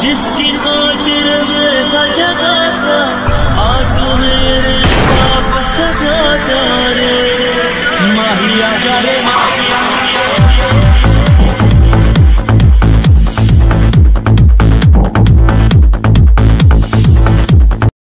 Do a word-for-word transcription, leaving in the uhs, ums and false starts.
जिसकी खातिर मेरा जगा सा आ तू मेरे पाप सजा जा रे माही आ जा रे माही।